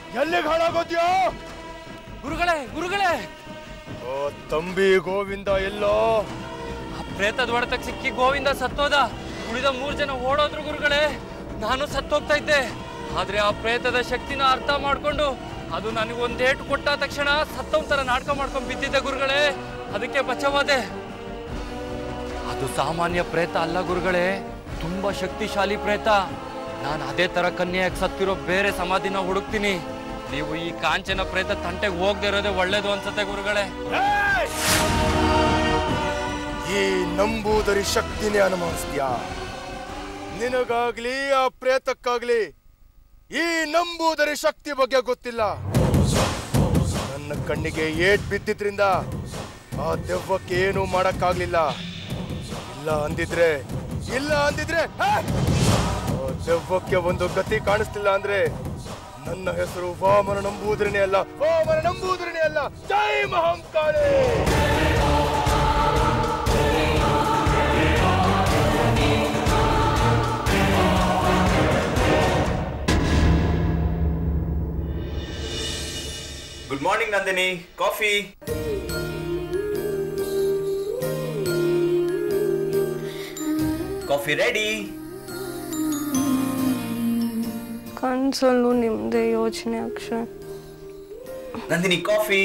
ಎಲ್ಲಿಗೆ ಹಾಳಾಗೋದ್ಯೋ? ಗುರುಗಳೇ ಗುರುಗಳೇ, ಓ ತಂಬಿ ಗೋವಿಂದ ಎಲ್ಲೋ? ಆ ಪ್ರೇತದ ಹೊಡೆತಕ್ಕೆ ಸಿಕ್ಕಿ ಗೋವಿಂದ ಸತ್ತೋದ. ಉಳಿದ 3 ಜನ ಓಡೋದ್ರು ಗುರುಗಳೇ. ನಾನು ಸತ್ತೋಗ್ತಾ ಇದ್ದೆ. ಆದ್ರೆ ಆ ಪ್ರೇತದ ಶಕ್ತಿನ ಅರ್ಥ ಮಾಡ್ಕೊಂಡು ಅದು ನನಗೊಂದೇಟು ಕೊಟ್ಟ ತಕ್ಷಣ ಸತ್ತೋನ್ ತರ ನಾಟಕ ಮಾಡ್ಕೊಂಡು ಬಿದ್ದಿದ್ದೆ ಗುರುಗಳೇ. ಅದಕ್ಕೆ ಬಚಾವಾದೆ. ಅದು ಸಾಮಾನ್ಯ ಪ್ರೇತ ಅಲ್ಲ ಗುರುಗಳೇ, ತುಂಬಾ ಶಕ್ತಿಶಾಲಿ ಪ್ರೇತ. ನಾನು ಅದೇ ತರ ಕನ್ಯೆಯಾಗಿ ಸತ್ತಿರೋ ಬೇರೆ ಸಮಾಧಿನ ಹುಡುಕ್ತೀನಿ. ನೀವು ಈ ಕಾಂಚನ ಪ್ರೇತ ತಂಟೆಗೆ ಹೋಗದೆ ಇರೋದೇ ಒಳ್ಳೇದು ಅನ್ಸುತ್ತೆ ಗುರುಗಳೇ. ಈ ನಂಬೂದರಿ ಶಕ್ತಿನೇ ಅನುಭವಿಸ್ತೀಯಾ? ನಿನಗಾಗ್ಲಿ ಆ ಪ್ರೇತಕ್ಕಾಗ್ಲಿ ಈ ನಂಬೂದರಿ ಶಕ್ತಿ ಬಗ್ಗೆ ಗೊತ್ತಿಲ್ಲ. ನನ್ನ ಕಣ್ಣಿಗೆ ಏಟ್ ಬಿದ್ದಿದ್ರಿಂದ ಆ ದೆವ್ವಕ್ಕೆ ಏನು ಮಾಡಕ್ಕಾಗ್ಲಿಲ್ಲ. ಇಲ್ಲ ಅಂದಿದ್ರೆ ಆ ದೆವ್ವಕ್ಕೆ ಒಂದು ಗತಿ ಕಾಣಿಸ್ತಿಲ್ಲ ಅಂದ್ರೆ ನನ್ನ ಹೆಸರು ವಾಮನ ನಂಬೂದರಿನೇ ಅಲ್ಲ. ಜೈ Mahankali. Good morning Nandini. Coffee. Coffee ready. ಕನ್ಸಲ್ಲೂ ನಿಮ್ದೇ ಯೋಚನೆ ಅಕ್ಷಯ್. ನಂದಿನಿ ಕಾಫಿ.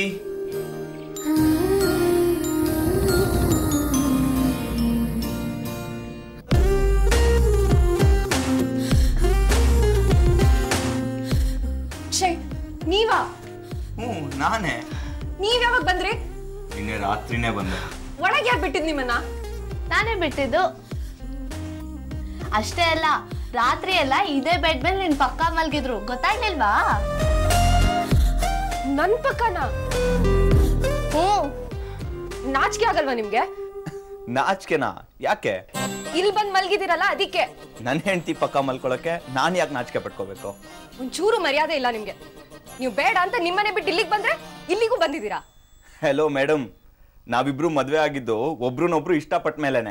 ಅಕ್ಷಯ್ ನೀವಾ? ನಾನೇ. ನೀವ್ ಯಾವಾಗ ಬಂದ್ರಿ? ನಿನ್ನೆ ರಾತ್ರಿನೇ ಬಂದೆ. ಒಳಗೆ ಯಾರು ಬಿಟ್ಟಿದ್ ನಿಮ್ಮನ್ನ? ನಾನೇ ಬಿಟ್ಟಿದ್ದು. ಅಷ್ಟೇ ಅಲ್ಲ, ರಾತ್ರಿ ಎಲ್ಲ ಇದೇ ಬೆಡ್ ಮೇಲೆ ನಿನ್ ಪಕ್ಕ ಮಲ್ಗಿದ್ರು, ಗೊತ್ತಾಗ್ಲಿಲ್ವಾ? ನನ್ ಪಕ್ಕನ? ನಾಚಿಕೆ ಆಗಲ್ವಾ ನಿಮ್ಗೆ? ನಾಚಿಕೆನಾ? ಯಾಕೆ? ಇಲ್ಲಿ ಬಂದ್ ಮಲ್ಗಿದಿರಲ್ಲ ಅದಕ್ಕೆ. ನನ್ನ ಹೆಂಡತಿ ಪಕ್ಕ ಮಲ್ಕೊಳಕ್ಕೆ ನಾನ್ ಯಾಕೆ ನಾಚಿಕೆ ಪಟ್ಕೋಬೇಕು? ಒಂಚೂರು ಮರ್ಯಾದೆ ಇಲ್ಲ ನಿಮ್ಗೆ. ನೀವು ಬೇಡ ಅಂತ ನಿಮ್ಮನೆ ಬಿಟ್ಟು ಇಲ್ಲಿಗೆ ಬಂದ್ರೆ ಇಲ್ಲಿಗೂ ಬಂದಿದ್ದೀರಾ. ಹೆಲೋ ಮೇಡಮ್, ನಾವಿಬ್ರು ಮದ್ವೆ ಆಗಿದ್ದು ಒಬ್ರನ್ನೊಬ್ರು ಇಷ್ಟಪಟ್ಟ ಮೇಲೆನೆ.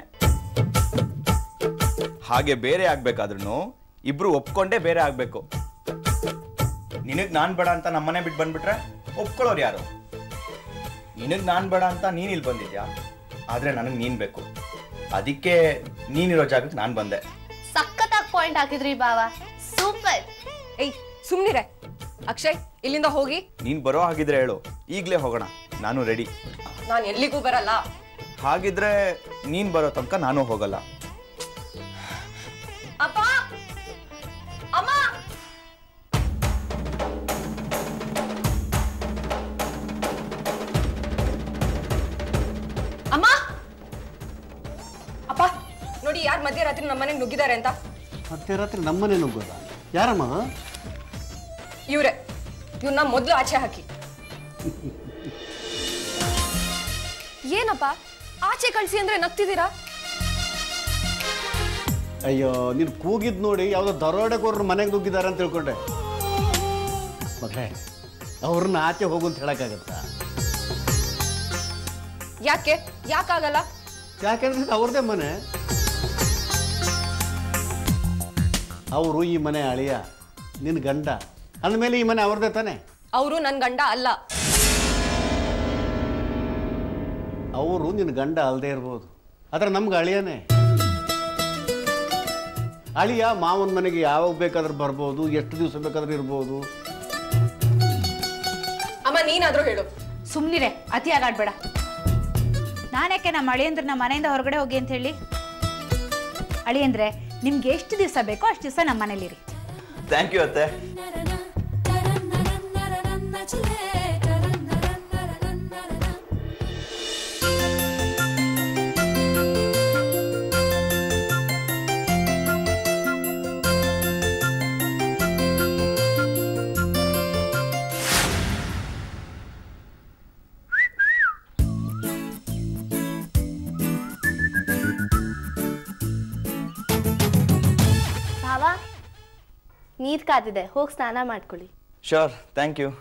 ಹಾಗೆ ಬೇರೆ ಆಗ್ಬೇಕಾದ್ರೂ ಇಬ್ರು ಒಪ್ಕೊಂಡೇ ಬೇರೆ ಆಗ್ಬೇಕು. ನಿನಗ್ ನಾನ್ ಬೇಡ ಅಂತ ನಮ್ಮನೆ ಬಿಟ್ಟು ಬಂದ್ಬಿಟ್ರೆ ಒಪ್ಕೊಳ್ಳೋರು ಯಾರು? ನಿನಗ್ ನಾನ್ ಬೇಡ ಅಂತ ನೀನ್ ಇಲ್ಲಿ ಬಂದಿದ್ಯಾ, ಆದ್ರೆ ನನಗ್ ನೀನ್ ಬೇಕು. ಅದಕ್ಕೆ ನೀನಿರೋ ಜಾಗಕ್ಕೆ ನಾನ್ ಬಂದೆ. ಸಖತ್ತಾಗಿ ಪಾಯಿಂಟ್ ಹಾಕಿದ್ರಿ ಬಾವ, ಸೂಪರ್. ಏಯ್ ಸುಮ್ನಿರೆ. ಅಕ್ಷಯ್ ಇಲ್ಲಿಂದ ಹೋಗಿ. ನೀನ್ ಬರೋ ಹಾಗಿದ್ರೆ ಹೇಳು, ಈಗ್ಲೇ ಹೋಗೋಣ. ನಾನು ರೆಡಿ. ನಾನು ಎಲ್ಲಿಗೂ ಬರಲ್ಲ. ಹಾಗಿದ್ರೆ ನೀನ್ ಬರೋ ತನಕ ನಾನು ಹೋಗಲ್ಲ. ಅಪ್ಪ, ಅಮ್ಮ, ಅಮ್ಮ, ಅಪ್ಪ ನೋಡಿ ಯಾರು ಮಧ್ಯರಾತ್ರಿ ನಮ್ಮನೆಗೆ ನುಗ್ಗಿದ್ದಾರೆ ಅಂತ. ಮಧ್ಯರಾತ್ರಿ ನಮ್ಮನೆ ನುಗ್ಗೋದ? ಯಾರಮ್ಮ? ಇವ್ರೆ. ಇವ್ರನ್ನ ಮೊದಲು ಆಚೆ ಹಾಕಿ. ಏನಪ್ಪ ಆಚೆ ಕಳ್ಸಿ ಅಂದ್ರೆ ನಗ್ತಿದ್ದೀರಾ? ಅಯ್ಯೋ, ನೀನು ಕೂಗಿದ್ ನೋಡಿ ಯಾವುದೋ ದರೋಡೆಕೋರರು ಮನೆಗೆ ನುಗ್ಗಿದ್ದಾರೆ ಅಂತ ತಿಳ್ಕೊಂಡೆ. ಮಗಳೇ, ಅವ್ರನ್ನ ಆಚೆ ಹೋಗು ಅಂತ ಹೇಳಕ್ಕಾಗತ್ತಾ? ಯಾಕಾಗಲ್ಲ? ಯಾಕೆಂದ್ರೆ ಅವ್ರದೇ ಮನೆ. ಅವರು ಈ ಮನೆ ಅಳಿಯ, ನಿನ್ನ ಗಂಡ ಅಂದಮೇಲೆ ಈ ಮನೆ ಅವ್ರದೇ ತಾನೆ. ಅವರು ನನ್ನ ಗಂಡ ಅಲ್ಲ. ಅವರು ನಿನ್ನ ಗಂಡ ಅಲ್ಲದೆ ಇರ್ಬೋದು, ಆದ್ರೆ ನಮ್ಗೆ ಅಳಿಯನೇ. ಅಳಿಯ ಮಾವನ ಮನೆಗೆ ಯಾವಾಗ ಬೇಕಾದ್ರೂ ಬರ್ಬೋದು, ಎಷ್ಟು ದಿವಸ ಬೇಕಾದ್ರೂ ಇರ್ಬೋದು. ಅಮ್ಮ ನೀನಾದ್ರೂ ಹೇಳು. ಸುಮ್ನಿರೆ, ಅತಿಯಾಗಿ ಆಡ್ಬೇಡ. ನಾನ್ಯಾಕೆ ನಮ್ಮ ಅಳಿಯಂದ್ರೆ ನಮ್ಮ ಮನೆಯಿಂದ ಹೊರಗಡೆ ಹೋಗಿ ಅಂತ ಹೇಳಿ? ಅಳಿಯಂದ್ರೆ ನಿಮ್ಗೆ ಎಷ್ಟು ದಿವಸ ಬೇಕೋ ಅಷ್ಟು ದಿವಸ ನಮ್ಮ ಮನೇಲಿರಿ. ಥ್ಯಾಂಕ್ ಯು ಅತ್ತೆ. ನೀರ್ ಕಾದಿದೆ, ಹೋಗಿ ಸ್ನಾನ ಮಾಡ್ಕೊಳ್ಳಿ. Sure, thank you.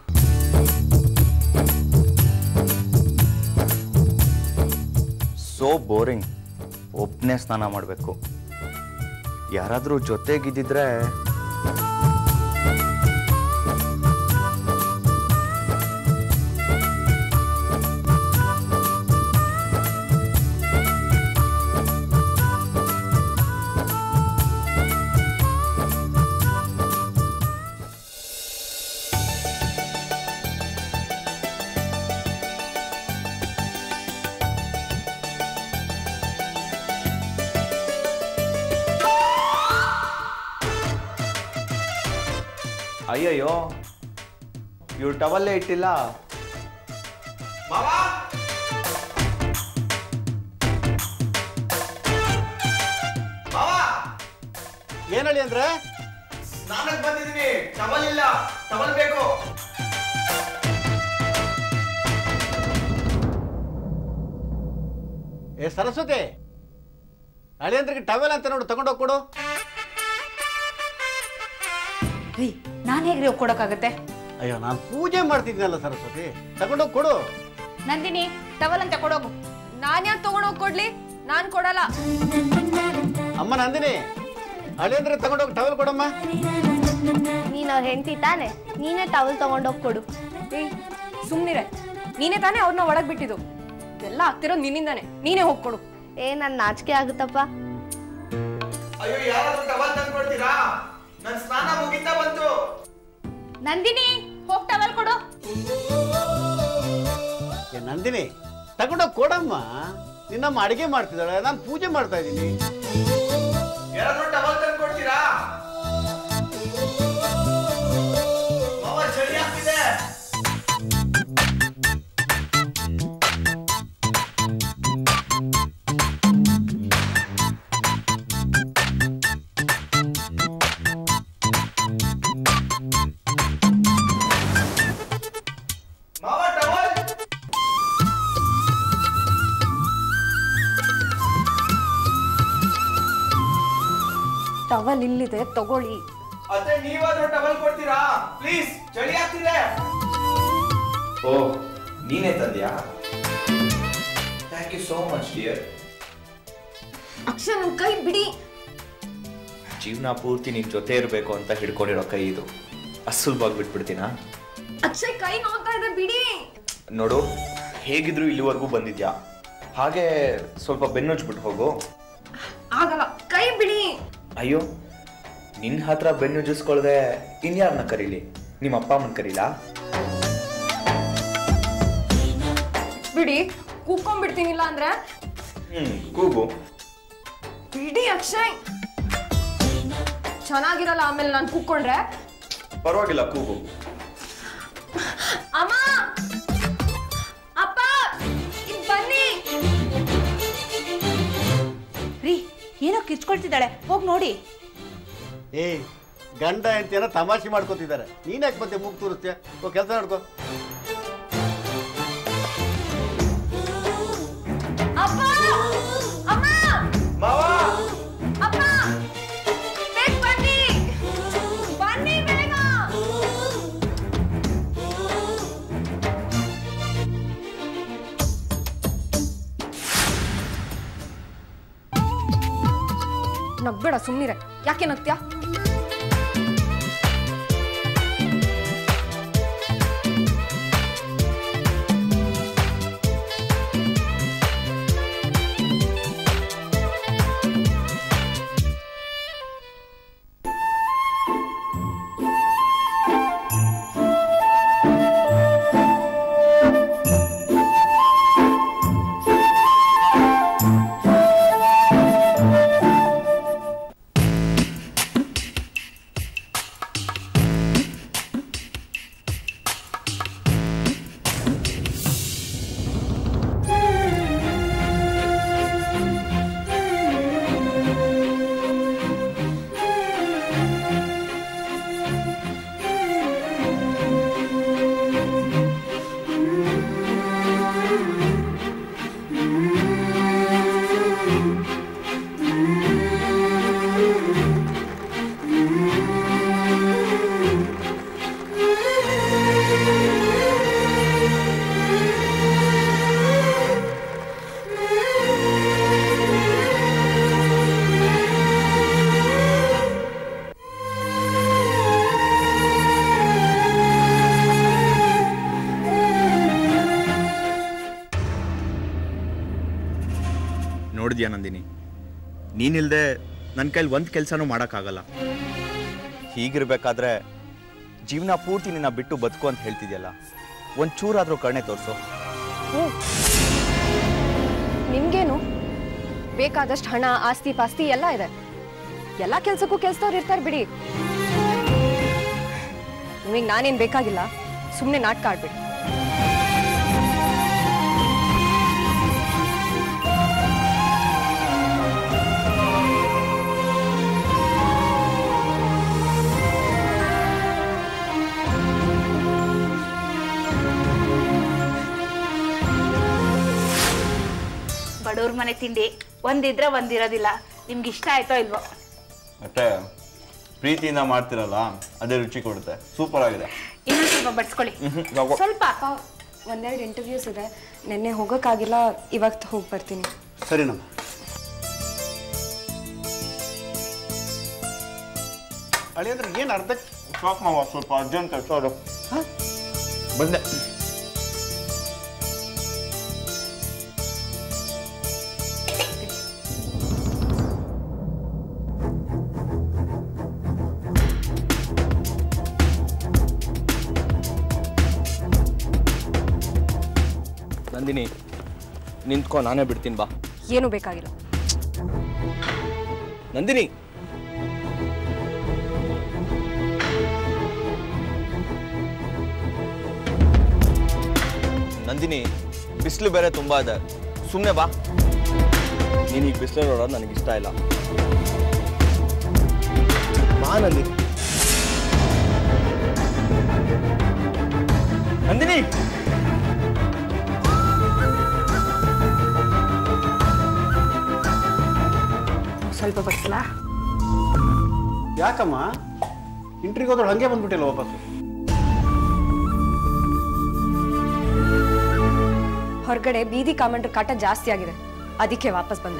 So boring. ಒಬ್ಬನೇ ಸ್ನಾನ ಮಾಡಬೇಕು. ಯಾರಾದರೂ ಜೊತೆಗಿದ್ದಿದ್ರೆ ಅಯ್ಯಯ್ಯೋ ಇವ್ರು ಟವಲ್ಲೇ ಇಟ್ಟಿಲ್ಲ. ಏನ್ ಹೇಳಿ ಅಂದ್ರೆ ಸ್ನಾನಕ್ಕೆ ಬಂದಿದ್ದೀನಿ, ಟವಲ್ ಇಲ್ಲ, ಟವಲ್ ಬೇಕು. ಏ ಸರಸ್ವತಿ, ಅಳಿಯಂದ್ರಿಗೆ ಟವೆಲ್ ಅಂತ ನೋಡು, ತಗೊಂಡೋಗಿ ಕೊಡು. ರೀ ನಾನು ಹೇಗ್ರಿ ಕೊಡೋಕ್ಕಾಗತ್ತೆ? ಅಯ್ಯೋ ನಾನು ಪೂಜೆ ಮಾಡ್ತಿದ್ದೀನಲ್ಲ ಸರಸ್ವತಿ, ತಗೊಂಡೋಗಿ ಕೊಡು. ನಂದಿನಿ ಟವಲ್ ಅಂತ ಕೊಡೋಗು. ನಾನ್ ಯಾಕೆ ತಗೊಂಡೋಗಿ ಕೊಡ್ಲಿ? ನಾನ್ ಕೊಡಲ್ಲ. ಅಮ್ಮ ನಂದಿನಿ, ಅಳಿಯಂದ್ರೆ ತಗೊಂಡೋಗಿ ಟವೆಲ್ ಕೊಡಮ್ಮ. ನೀನ್ ಅವ್ರ ಹೆಂಡತಿ ತಾನೆ, ನೀನೇ ಟವಲ್ ತಗೊಂಡೋಗಿ ಕೊಡು. ಏಯ್ ಸುಮ್ನಿರೆ, ನೀನೇ ತಾನೇ ಅವ್ರನ್ನ ಒಳಗ್ ಬಿಟ್ಟಿದ್ದು. ಎಲ್ಲ ಆಗ್ತಿರೋ ನಿನ್ನಿಂದಾನೆ, ನೀನೇ ಹೋಗ್ಕೊಡು. ನನ್ ನಾಚಿಕೆ ಆಗುತ್ತಪ್ಪ. ಅಯ್ಯೋ ಯಾರಾದ್ರೂ ಟವಲ್ ತಂದು ಕೊಡ್ತೀರಾ? ನನ್ನ ಸ್ನಾನ ಮುಗಿತಾ ಬಂತು. ನಂದಿನಿ ಹೋಗ್ ಟವಲ್ ಕೊಡು. ಏ ನಂದಿನಿ ತಗೊಂಡೋಗಿ ಕೊಡಮ್ಮ. ನಿನ್ನಮ್ಮ ಅಡಿಗೆ ಮಾಡ್ತಿದ್ದಾಳೆ, ನಾನು ಪೂಜೆ ಮಾಡ್ತಾ ಇದ್ದೀನಿ. ಯಾರಾದ್ರೂ ಟವಲ್ ತಂದು ಕೊಡ್ತೀರಾ? ಮಾವ ಚಳಿ ಆಗ್ತಿದೆ. ಮಾವ ಟವಲ್. ಟವಲ್ ಇಲ್ಲಿದೆ, ತಗೊಳ್ಳಿ. ಅದೇ ನೀವಾದ್ರೂ ಟವಲ್ ಕೊಡ್ತೀರಾ ಪ್ಲೀಸ್? ಚಳಿ ಆಗ್ತಿದೆ. ಓ ನೀನೇ ತಂದ್ಯಾ? Thank you so much dear. Akshay ನನ್ ಕೈ ಬಿಡಿ. ಜೀವನ ಪೂರ್ತಿ ನಿನ್ ಜೊತೆ ಇರಬೇಕು ಅಂತ ಹಿಡ್ಕೊಂಡಿರೋ ಕೈ ಇದು, ಅಸುಲ್ಭವಾಗಿ ಬಿಟ್ಬಿಡ್ತೀನಾ? ಅಕ್ಷಯ್ ಕೈ ನೋಡ್ತಾ ಇದೆ, ಬಿಡಿ. ನೋಡು, ಹೇಗಿದ್ರು ಇಲ್ಲಿವರೆಗೂ ಬಂದಿದ್ಯಾ, ಹಾಗೆ ಸ್ವಲ್ಪ ಬೆನ್ನುಜ್ಬಿಟ್ಟು ಹೋಗು. ಆಗಲ್ಲ, ಕೈ ಬಿಡಿ. ಅಯ್ಯೋ, ನಿನ್ನ ಹತ್ರ ಬೆನ್ನುಜ್ಜಿಸ್ಕೊಳ್ದೆ ಇನ್ಯಾರನ್ನ ಕರೀಲಿ? ನಿಮ್ಮ ಅಪ್ಪ ಅಮ್ಮನ ಕರೀಲಾ? ಬಿಡಿ, ಕೂಕೊಂಡ್ಬಿಡ್ತೀನಿಲ್ಲ ಅಂದ್ರೆ. ಕೂಗು. ಬಿಡಿ ಅಕ್ಷಯ್, ಚೆನ್ನಾಗಿರಲ್ಲ ಆಮೇಲೆ ನಾನು ಕೂಕೊಂಡ್ರೆ. ಪರವಾಗಿಲ್ಲ, ಕೂಗು. ಅಮ್ಮ, ಅಪ್ಪ, ಇಲ್ಲಿ ಬನ್ನಿ. ರೀ ಏನೋ ಕಿಚ್ಕೊಳ್ತಿದ್ದಾಳೆ, ಹೋಗಿ ನೋಡಿ. ಏ ಗಂಡ ಹೆಂಡತಿಯನ್ನ ತಮಾಷೆ ಮಾಡ್ಕೋತಿದ್ದಾರೆ, ನೀನ್ಯಾಕೆ ಮತ್ತೆ ಮೂಗ್ ತೋರಿಸ್ತೀಯ? ಕೆಲಸ ನೋಡ್ಕೋ. ಅಪ್ಪ, ಅಮ್ಮ, ಮಾವ, ಅಪ್ಪ, ಬೇಗ ಬನ್ನಿ, ಬನ್ನಿ ಬೇಗ. ನಗ್ಬೇಡ, ಸುಮ್ನಿರೆ. ಯಾಕೆ ನಗ್ತ್ಯಾ? ನೋಡಿದ್ಯಾ ನಂದಿನಿ, ನೀನಿಲ್ದೆ ನನ್ನ ಕೈಲಿ ಒಂದು ಕೆಲಸನೂ ಮಾಡೋಕ್ಕಾಗಲ್ಲ. ಹೀಗಿರ್ಬೇಕಾದ್ರೆ ಜೀವನ ಪೂರ್ತಿ ನಿನ್ನ ಬಿಟ್ಟು ಬದುಕು ಅಂತ ಹೇಳ್ತಿದ್ಯಲ್ಲ, ಒಂಚೂರಾದರೂ ಕರುಣೆ ತೋರಿಸು. ನಿಮ್ಗೇನು ಬೇಕಾದಷ್ಟು ಹಣ, ಆಸ್ತಿ ಪಾಸ್ತಿ ಎಲ್ಲ ಇದೆ. ಎಲ್ಲ ಕೆಲ್ಸಕ್ಕೂ ಕೆಲ್ಸದವ್ರು ಇರ್ತಾರೆ ಬಿಡಿ. ನಿಮಗೆ ನಾನೇನು ಬೇಕಾಗಿಲ್ಲ, ಸುಮ್ಮನೆ ನಾಟಕ ಆಡ್ಬೇಡಿ. ಬಡವ್ರ ಮನೆ ತಿಂಡಿ ಒಂದಿದ್ರೆ ಒಂದಿರೋದಿಲ್ಲ. ನಿಮ್ಗೆ ಇಷ್ಟ ಆಯ್ತೋ ಇಲ್ವೋ? ಮತ್ತೆ ಪ್ರೀತಿಯಿಂದ ಮಾಡ್ತಿರಲ್ಲ ಅದೇ ರುಚಿ ಕೊಡುತ್ತೆ. ಸೂಪರ್ ಆಗಿದೆ. ಇನ್ನೊಂದು ಸ್ವಲ್ಪ ಬಡ್ಸ್ಕೊಳ್ಳಿ. ಸ್ವಲ್ಪ ಒಂದೆರಡು ಇಂಟರ್ವ್ಯೂಸ್ ಇದೆ, ನೆನ್ನೆ ಹೋಗೋಕ್ಕಾಗಿಲ್ಲ, ಇವತ್ತು ಹೋಗಿ ಬರ್ತೀನಿ. ಸರಿನಮ್ಮ. ಅಳಿ ಅಂದ್ರೆ ಏನು ಅರ್ಧಕ್ಕೆ ಸಾಕು ಮಾವ, ಸ್ವಲ್ಪ ಅರ್ಜೆಂಟ್ ಕೆಲಸ ಅದು. ಬಂದೆ. ನಂದಿನಿ, ನಿಂತ್ಕೊ, ನಾನೇ ಬಿಡ್ತೀನಿ ಬಾ. ಏನು ಬೇಕಾಗಿಲ್ಲ. ನಂದಿನಿ, ನಂದಿನಿ, ಬಿಸಿಲು ಬೇರೆ ತುಂಬಾ ಇದೆ, ಸುಮ್ಮನೆ ಬಾ. ನೀನೀಗ ಬಿಸಿಲು ನೋಡೋದು ನನಗಿಷ್ಟ ಇಲ್ಲ. ಬಾ ನಂದಿನಿ. ನಂದಿನಿ, ಸ್ವಲ್ಪ ಬಡ್ಸಲಾ? ಯಾಕಮ್ಮ ಇಂಟ್ರಿಗೆ ಹೋದ್ರೆ ಹಂಗೆ ಬಂದ್ಬಿಟ್ಟಿಲ್ಲ ವಾಪಸ್ಸು? ಹೊರಗಡೆ ಬೀದಿ ಕಾಮೆಂಟ್ರ ಕಾಟ ಜಾಸ್ತಿ ಆಗಿದೆ, ಅದಕ್ಕೆ ವಾಪಸ್ ಬಂದೆ.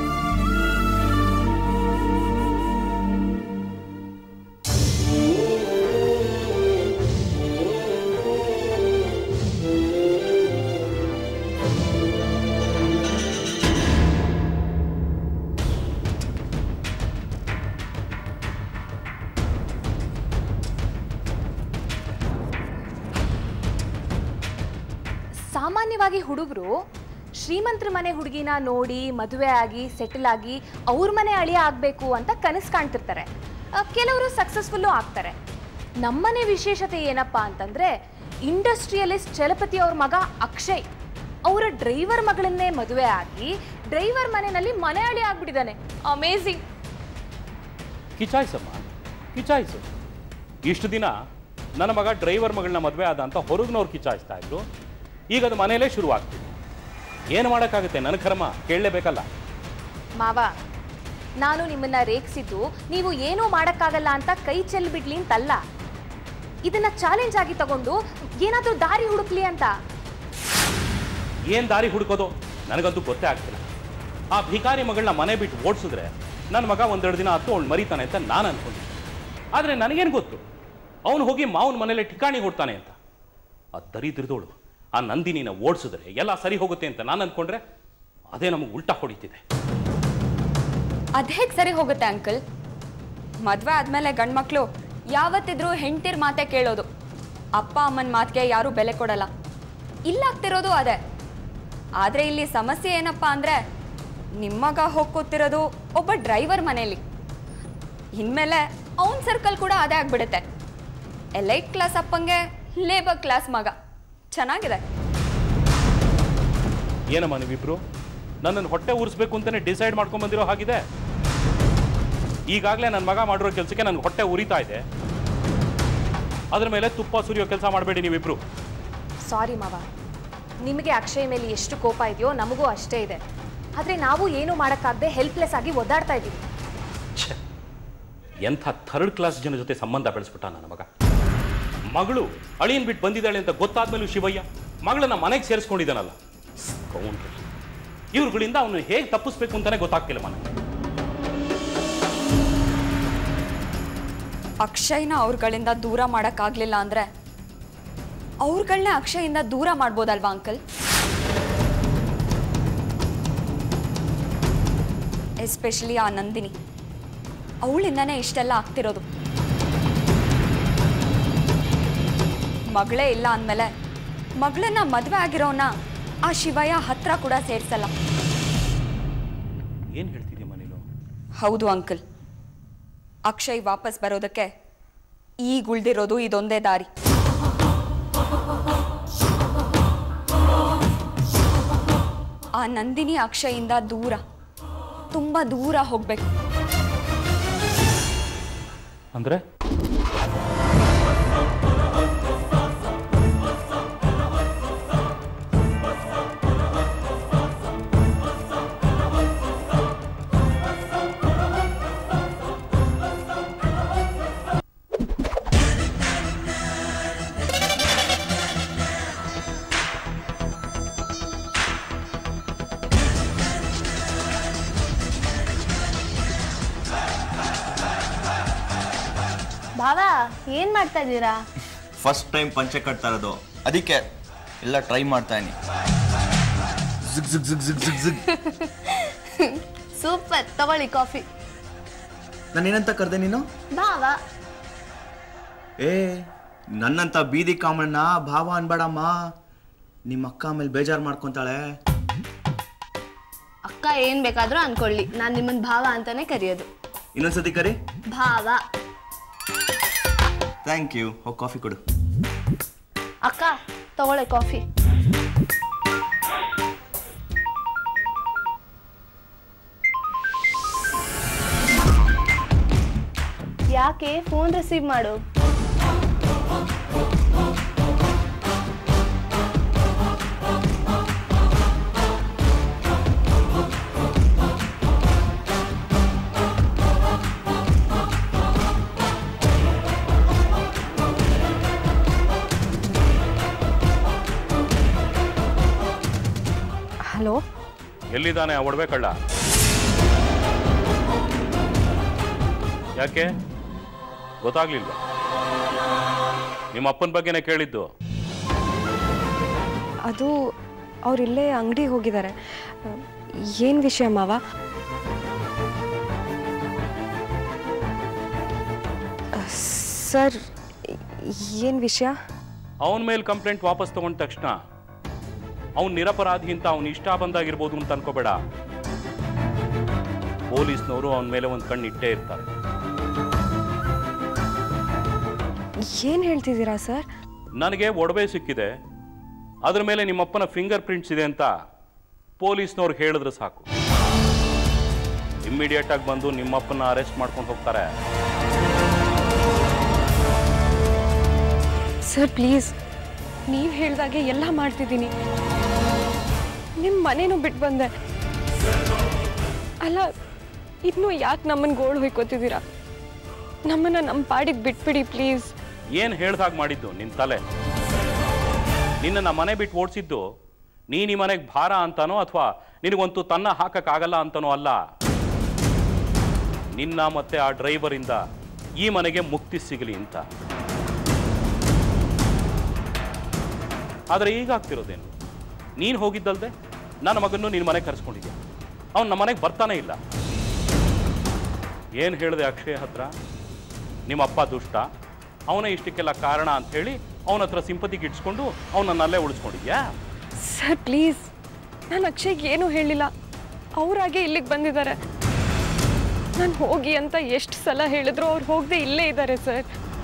ಸಾಮಾನ್ಯವಾಗಿ ಹುಡುಗರು ಶ್ರೀಮಂತರ ಮನೆ ಹುಡುಗಿನ ನೋಡಿ ಮದುವೆ ಆಗಿ ಸೆಟಲ್ ಆಗಿ ಅವ್ರ ಮನೆ ಅಳಿಯ ಆಗಬೇಕು ಅಂತ ಕನಸು ಕಾಣ್ತಿರ್ತಾರೆ. ಕೆಲವರು ಸಕ್ಸಸ್ಫುಲ್ಲು ಆಗ್ತಾರೆ. ನಮ್ಮನೆ ವಿಶೇಷತೆ ಏನಪ್ಪಾ ಅಂತಂದ್ರೆ, ಇಂಡಸ್ಟ್ರಿಯಲಿಸ್ಟ್ ಚಲಪತಿ ಅವ್ರ ಮಗ ಅಕ್ಷಯ್ ಅವರ ಡ್ರೈವರ್ ಮಗಳನ್ನೇ ಮದುವೆ ಆಗಿ ಡ್ರೈವರ್ ಮನೆಯಲ್ಲಿ ಮನೆ ಅಳಿಯ ಆಗ್ಬಿಟ್ಟಿದ್ದಾನೆ. ಅಮೇಝಿಂಗ್. ಕಿಚಾಯಿಸಮ್ಮ, ಕಿಚಾಯಿಸು. ಇಷ್ಟು ದಿನ ನನ್ನ ಮಗ ಡ್ರೈವರ್ ಮಗಳನ್ನ ಮದುವೆ ಆದ ಅಂತ ಹೊರಗಿನವ್ರು ಕಿಚಾಯಿಸ್ತಾ ಇದ್ರು, ಈಗ ಅದು ಮನೆಯಲ್ಲೇ ಶುರುವಾಗ್ತಿದೆ. ಏನು ಮಾಡೋಕ್ಕಾಗುತ್ತೆ? ನನ್ನ ಕರ್ಮ ಕೇಳಲೇಬೇಕಲ್ಲ. ಮಾವ, ನಾನು ನಿಮ್ಮನ್ನ ರೇಗಿಸಿದ್ದು ನೀವು ಏನೂ ಮಾಡೋಕ್ಕಾಗಲ್ಲ ಅಂತ ಕೈ ಚೆಲ್ಬಿಡ್ಲಿ ಅಂತಲ್ಲ, ಇದನ್ನ ಚಾಲೆಂಜ್ ಆಗಿ ತಗೊಂಡು ಏನಾದರೂ ದಾರಿ ಹುಡುಕ್ಲಿ ಅಂತ. ಏನು ದಾರಿ ಹುಡುಕೋದು ನನಗಂತೂ ಗೊತ್ತೇ ಆಗ್ತಿಲ್ಲ. ಆ ಭಿಕಾರಿ ಮಗಳನ್ನ ಮನೆ ಬಿಟ್ಟು ಓಡಿಸಿದ್ರೆ ನನ್ನ ಮಗ ಒಂದೆರಡು ದಿನ ಹತ್ತು ಅವಳು ಮರಿತಾನೆ ಅಂತ ನಾನು ಅನ್ಕೊಂಡಿದ್ದೆ. ಆದರೆ ನನಗೇನು ಗೊತ್ತು ಅವನು ಹೋಗಿ ಮಾವನ ಮನೇಲೆ ಠಿಕಾಣಿ ಹೊಡ್ತಾನೆ ಅಂತ. ಆ ದರಿದ್ರದೋಳು ಆ ನಂದಿನಿನ ಓಡಿಸಿದ್ರೆ ಎಲ್ಲ ಸರಿ ಹೋಗುತ್ತೆ ಅಂತ ನಾನು ಅನ್ಕೊಂಡ್ರೆ ಅದೇ ನಮಗೆ ಉಲ್ಟಾ ಹೊಡಿತಿದೆ. ಅದೇಗೆ ಸರಿ ಹೋಗುತ್ತೆ ಅಂಕಲ್? ಮದುವೆ ಆದಮೇಲೆ ಗಂಡ್ಮಕ್ಳು ಯಾವತ್ತಿದ್ರೂ ಹೆಂಡ್ತಿರ್ ಮಾತೆ ಕೇಳೋದು, ಅಪ್ಪ ಅಮ್ಮನ ಮಾತಿಗೆ ಯಾರೂ ಬೆಲೆ ಕೊಡಲ್ಲ. ಇಲ್ಲಾಗ್ತಿರೋದು ಅದೇ. ಆದರೆ ಇಲ್ಲಿ ಸಮಸ್ಯೆ ಏನಪ್ಪ ಅಂದರೆ, ನಿಮ್ಮಗ ಹೋಗ್ಕೋತಿರೋದು ಒಬ್ಬ ಡ್ರೈವರ್ ಮನೇಲಿ. ಇನ್ಮೇಲೆ ಅವನ ಸರ್ಕಲ್ ಕೂಡ ಅದೇ ಆಗ್ಬಿಡುತ್ತೆ. ಎಲೈಟ್ ಕ್ಲಾಸ್ ಅಪ್ಪಂಗೆ ಲೇಬರ್ ಕ್ಲಾಸ್ ಮಗ. ಚೆನ್ನಾಗಿದೆ. ಏನಮ್ಮ ನೀವಿಬ್ರು ನನ್ನನ್ನು ಹೊಟ್ಟೆ ಉರಿಸ್ಬೇಕು ಅಂತಾನೆ ಡಿಸೈಡ್ ಮಾಡ್ಕೊಂಡ್ ಬಂದಿರೋ ಹಾಗಿದೆ. ಈಗಾಗಲೇ ನನ್ನ ಮಗ ಮಾಡಿರೋ ಕೆಲಸಕ್ಕೆ ನನಗೆ ಹೊಟ್ಟೆ ಉರಿತಾ ಇದೆ. ಅದ್ರ ಮೇಲೆ ತುಪ್ಪ ಸುರಿಯೋ ಕೆಲಸ ಮಾಡಬೇಡಿ ನೀವಿಬ್ರು. ಸಾರಿ ಮಾವ, ನಿಮಗೆ ಅಕ್ಷಯ್ ಮೇಲೆ ಎಷ್ಟು ಕೋಪ ಇದೆಯೋ ನಮಗೂ ಅಷ್ಟೇ ಇದೆ. ಆದರೆ ನಾವು ಏನು ಮಾಡೋಕ್ಕಾಗದೆ ಹೆಲ್ಪ್ಲೆಸ್ ಆಗಿ ಒದ್ದಾಡ್ತಾ ಇದ್ದೀವಿ. ಎಂಥ ಥರ್ಡ್ ಕ್ಲಾಸ್ ಜನ ಜೊತೆ ಸಂಬಂಧ ಬೆಳೆಸ್ಬಿಟ್ಟ ನನ್ನ ಮಗ. ಮಗಳು ಅಳಿಯನ್ ಬಿಟ್ಟು ಬಂದಿದ್ದಾಳೆ ಅಂತ ಗೊತ್ತಾದ್ಮೇಲೂ ಶಿವಯ್ಯ ಮಗಳನ್ನ ಮನೆಗೆ ಸೇರಿಸ್ಕೊಂಡಿದ್ದಾನಲ್ಲ. ಇವ್ರುಗಳಿಂದ ಅವನು ಹೇಗೆ ತಪ್ಪಿಸ್ಬೇಕು ಅಂತಾನೆ ಗೊತ್ತಾಗ್ತಿಲ್ಲ ಮನೆ. ಅಕ್ಷಯ್ನ ಅವ್ರಗಳಿಂದ ದೂರ ಮಾಡೋಕ್ಕಾಗಲಿಲ್ಲ ಅಂದರೆ ಅವ್ರಗಳನ್ನ ಅಕ್ಷಯಿಂದ ದೂರ ಮಾಡ್ಬೋದಲ್ವಾ ಅಂಕಲ್? ಎಸ್ಪೆಷಲಿ ಆ ನಂದಿನಿ, ಅವಳಿಂದನೇ ಇಷ್ಟೆಲ್ಲ ಆಗ್ತಿರೋದು. ಮಗಳೇ ಇಲ್ಲ ಅಂದಮೇಲೆ ಮಗಳನ್ನ ಮದುವೆ ಆಗಿರೋನ ಆ ಶಿವಯ್ಯ ಹತ್ರ ಕೂಡ ಸೇರಿಸಲ್ಲ. ಏನು ಹೇಳ್ತಿದ್ಯಮ್ಮ ನೀನು? ಹೌದು ಅಂಕಲ್, ಅಕ್ಷಯ್ ವಾಪಸ್ ಬರೋದಕ್ಕೆ ಈಗ ಉಳ್ದಿರೋದು ಇದೊಂದೇ ದಾರಿ. ಆ ನಂದಿನಿ ಅಕ್ಷಯಿಂದ ದೂರ, ತುಂಬಾ ದೂರ ಹೋಗ್ಬೇಕು. ಅಂದ್ರೆ ಭಾವ ಏನ್ ಮಾಡ್ತಾ ಇದ್ದೀರಾ? ಫಸ್ಟ್ ಟೈಮ್ ಪಂಚೆ ಕಟ್ತಾ ಇರೋದು, ಅದಕ್ಕೆ ಎಲ್ಲ ಟ್ರೈ ಮಾಡ್ತಾ ಇದೀನಿ. ಜಿಗ್ ಜಿಗ್ ಜಿಗ್ ಜಿಗ್ ಜಿಗ್ ಜಿಗ್. ಸೂಪರ್, ತಗೊಳ್ಳಿ ಕಾಫಿ. ನಾನೇನಂತ ಕರೆದೆ ನೀನು? ಭಾವ. ಏ, ನನ್ನಂತ ಬೀದಿ ಕಾಮಣ್ಣ ಭಾವ ಅನ್ಬೇಡಮ್ಮ. ನಿಮ್ಮ ಅಕ್ಕ ಆಮೇಲೆ ಬೇಜಾರು ಮಾಡ್ಕೊಂತಾಳೆ. ಅಕ್ಕ ಏನ್ ಬೇಕಾದ್ರೂ ಅನ್ಕೊಳ್ಳಿ, ನಾನ್ ನಿಮ್ಮನ್ ಭಾವ ಅಂತಾನೆ ಕರೆಯೋದು. ಇನ್ನೊಂದ್ಸತಿ ಕರಿ. ಭಾವ. Thank you. ಹೋಗಿ ಕಾಫಿ ಕೊಡು. ಅಕ್ಕ ತಗೊಳ್ಳೆ ಕಾಫಿ. ಯಾಕೆ ಫೋನ್ ರಿಸೀವ್ ಮಾಡು. ಹಲೋ, ಎಲ್ಲಿದ್ದಾನೆ ಆ ಒಡವೆ ಕಳ್ಳ? ಯಾಕೆ ಗೊತ್ತಾಗ್ಲಿಲ್ವಾ? ನಿಮ್ಮ ಅಪ್ಪನ ಬಗ್ಗೆನೇ ಕೇಳಿದ್ದು. ಅದು ಅವರಿಲ್ಲೇ ಅಂಗಡಿಗೆ ಹೋಗಿದ್ದಾರೆ. ಏನು ವಿಷಯ ಮಾವ? ಸರ್, ಏನು ವಿಷಯ? ಅವನ ಮೇಲೆ ಕಂಪ್ಲೇಂಟ್ ವಾಪಸ್ ತಗೊಂಡ ತಕ್ಷಣ ಅವನು ನಿರಪರಾಧಿ ಅಂತ ಅವನು ಇಷ್ಟ ಬಂದಾಗಿರ್ಬೋದು ಅಂತ ಅನ್ಕೋಬೇಡ. ಪೊಲೀಸ್ನವರು ಅವನ ಮೇಲೆ ಒಂದು ಕಣ್ಣು ಇಟ್ಟೇ ಇರ್ತಾರೆ. ಏನು ಹೇಳ್ತಿದ್ದೀರಾ ಸರ್? ನನಗೆ ಒಡವೆ ಸಿಕ್ಕಿದೆ, ಅದ್ರ ಮೇಲೆ ನಿಮ್ಮಪ್ಪನ ಫಿಂಗರ್ ಪ್ರಿಂಟ್ಸ್ ಇದೆ ಅಂತ ಪೊಲೀಸ್ನವ್ರು ಹೇಳಿದ್ರೆ ಸಾಕು, ಇಮ್ಮಿಡಿಯೇಟ್ ಆಗಿ ಬಂದು ನಿಮ್ಮಪ್ಪನ ಅರೆಸ್ಟ್ ಮಾಡ್ಕೊಂಡು ಹೋಗ್ತಾರೆ. ಸರ್ ಪ್ಲೀಸ್, ನೀವು ಹೇಳ್ದಾಗೆ ಎಲ್ಲ ಮಾಡ್ತಿದ್ದೀನಿ. ನಿಮ್ಮ ಮನೇನೂ ಬಿಟ್ಟು ಬಂದೆ. ಅಲ್ಲ, ಇನ್ನೂ ಯಾಕೆ ನಮ್ಮನ್ನು ಗೋಳು ಹೊಯ್ಕೋತಿದ್ದೀರಾ? ನಮ್ಮನ್ನು ನಮ್ಮ ಪಾಡಿಗೆ ಬಿಟ್ಬಿಡಿ ಪ್ಲೀಸ್. ಏನು ಹೇಳ್ದಾಗ ಮಾಡಿದ್ದು ನಿನ್ನ ತಲೆ? ನಿನ್ನ ಮನೆ ಬಿಟ್ಟು ಓಡಿಸಿದ್ದು ನೀನು ಈ ಮನೆಗೆ ಭಾರ ಅಂತಾನೋ ಅಥವಾ ನಿನಗಂತೂ ತನ್ನ ಹಾಕಕ್ಕಾಗಲ್ಲ ಅಂತಾನೋ ಅಲ್ಲ. ನಿನ್ನ ಮತ್ತೆ ಆ ಡ್ರೈವರಿಂದ ಈ ಮನೆಗೆ ಮುಕ್ತಿ ಸಿಗಲಿ ಅಂತ. ಆದರೆ ಈಗ ಆಗ್ತಿರೋದೇನು? ನೀನು ಹೋಗಿದ್ದಲ್ದೆ ನನ್ನ ಮಗನ್ನು ನಿನ್ನ ಮನೆಗೆ ಕರೆಸ್ಕೊಂಡಿದ್ಯಾ. ಅವನು ನಮ್ಮ ಮನೆಗೆ ಬರ್ತಾನೆ ಇಲ್ಲ. ಏನು ಹೇಳಿದೆ ಅಕ್ಷಯ್ ಹತ್ರ? ನಿಮ್ಮಪ್ಪ ದುಷ್ಟ, ಅವನೇ ಇಷ್ಟಕ್ಕೆಲ್ಲ ಕಾರಣ ಅಂತ ಹೇಳಿ ಅವನ ಹತ್ರ ಸಿಂಪತಿಗೆ ಇಡ್ಸ್ಕೊಂಡು ಅವನನ್ನಲ್ಲೇ ಉಳಿಸ್ಕೊಂಡಿದ್ಯಾ? ಸರ್ ಪ್ಲೀಸ್, ನಾನು ಅಕ್ಷಯ್ಗೆ ಏನೂ ಹೇಳಿಲ್ಲ. ಅವರಾಗೆ ಇಲ್ಲಿಗೆ ಬಂದಿದ್ದಾರೆ. ನಾನು ಹೋಗಿ ಅಂತ ಎಷ್ಟು ಸಲ ಹೇಳಿದ್ರು ಅವ್ರು ಹೋಗದೆ ಇಲ್ಲೇ ಇದ್ದಾರೆ ಸರ್.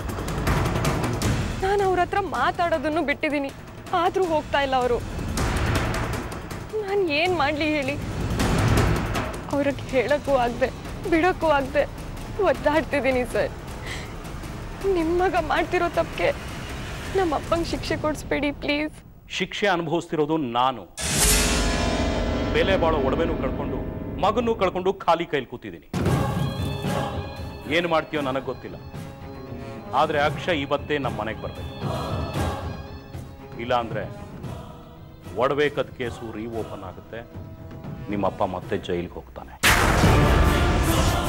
ನಾನು ಅವ್ರ ಹತ್ರ ಮಾತಾಡೋದನ್ನು ಬಿಟ್ಟಿದ್ದೀನಿ, ಆದರೂ ಹೋಗ್ತಾ ಇಲ್ಲ ಅವರು. ನಾನು ಏನು ಮಾಡಲಿ ಹೇಳಿ? ಅವ್ರಿಗೆ ಹೇಳೋಕ್ಕೂ ಆಗದೆ ಬಿಡೋಕ್ಕೂ ಆಗದೆ ಒದ್ದಾಡ್ತಿದ್ದೀನಿ ಸರ್. ನಿಮ್ಮ ಮಗ ಮಾಡ್ತಿರೋ ತಪ್ಪಿಗೆ ನಮ್ಮ ಅಪ್ಪಂಗೆ ಶಿಕ್ಷೆ ಕೊಡಿಸ್ಬೇಡಿ ಪ್ಲೀಸ್. ಶಿಕ್ಷೆ ಅನುಭವಿಸ್ತಿರೋದು ನಾನು. ಬೆಲೆ ಬಾಳೋ ಒಡವೆನೂ ಕಳ್ಕೊಂಡು ಮಗನೂ ಕಳ್ಕೊಂಡು ಖಾಲಿ ಕೈಲಿ ಕೂತಿದ್ದೀನಿ. ಏನು ಮಾಡ್ತೀಯೋ ನನಗೆ ಗೊತ್ತಿಲ್ಲ, ಆದರೆ ಅಕ್ಷಯ್ ಇವತ್ತೇ ನಮ್ಮ ಮನೆಗೆ ಬರಬೇಕು. ಇಲ್ಲ ಅಂದರೆ ಒಡವೆ ಕದ್ ಕೇಸು ರೀಓಪನ್ ಆಗುತ್ತೆ, ನಿಮ್ಮಪ್ಪ ಮತ್ತೆ ಜೈಲಿಗೆ ಹೋಗ್ತಾನೆ.